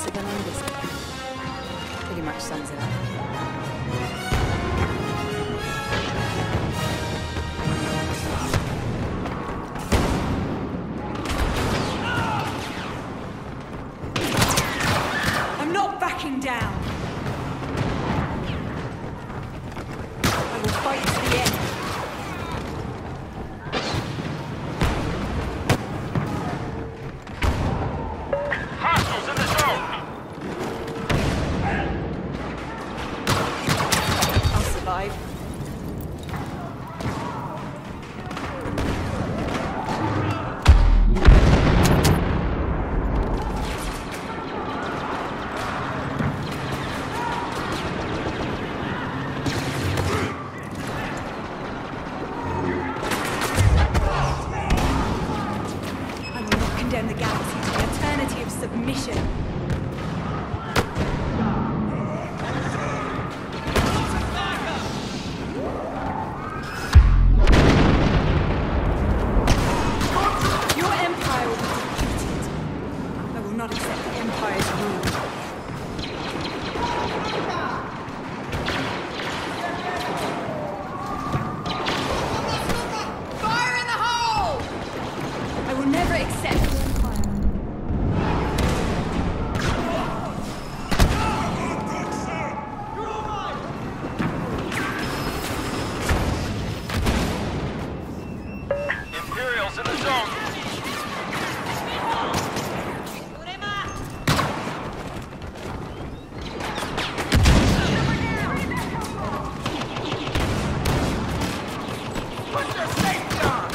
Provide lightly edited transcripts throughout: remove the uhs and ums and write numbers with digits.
closer than undisciplined. Pretty much sums it up. I'm not backing down. I will fight to the end. Condemn the galaxy to the eternity of submission. Your empire will be defeated. I will not accept the Empire's rule. Fire in the hole! I will never accept. In the zone. Put your safety on.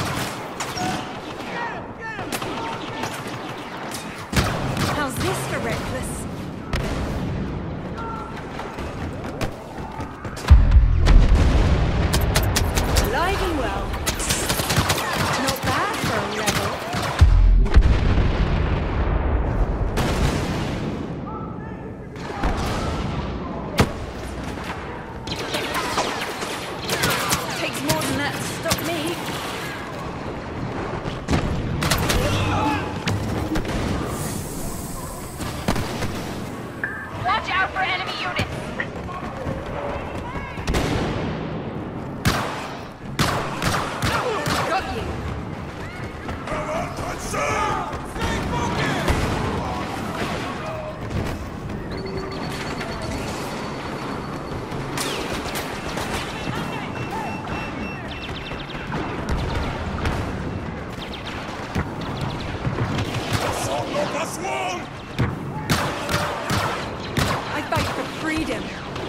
How's this for reckless? Alive and well. Not bad for a rebel. Takes more than that to stop me. Watch out for enemy units! Got you. I fight for freedom.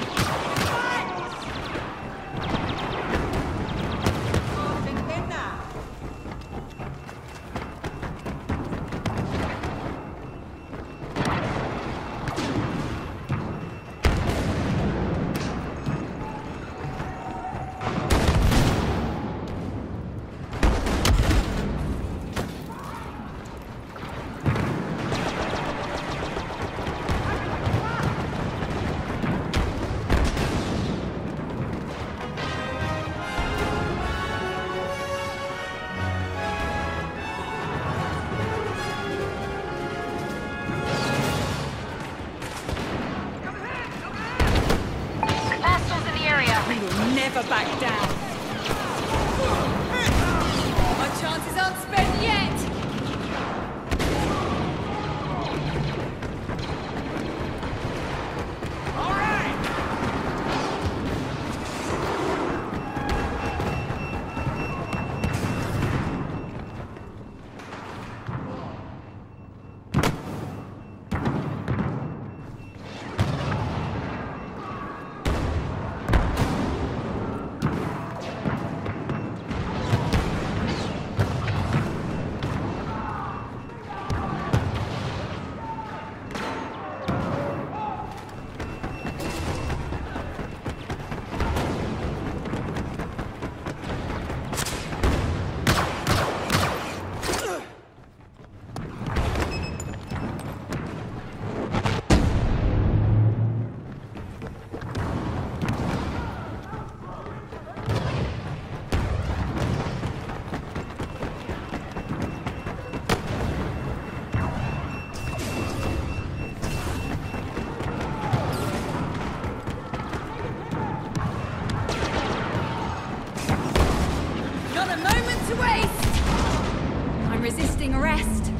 We will never back down. My chances aren't spent yet. All right. to waste! I'm resisting arrest.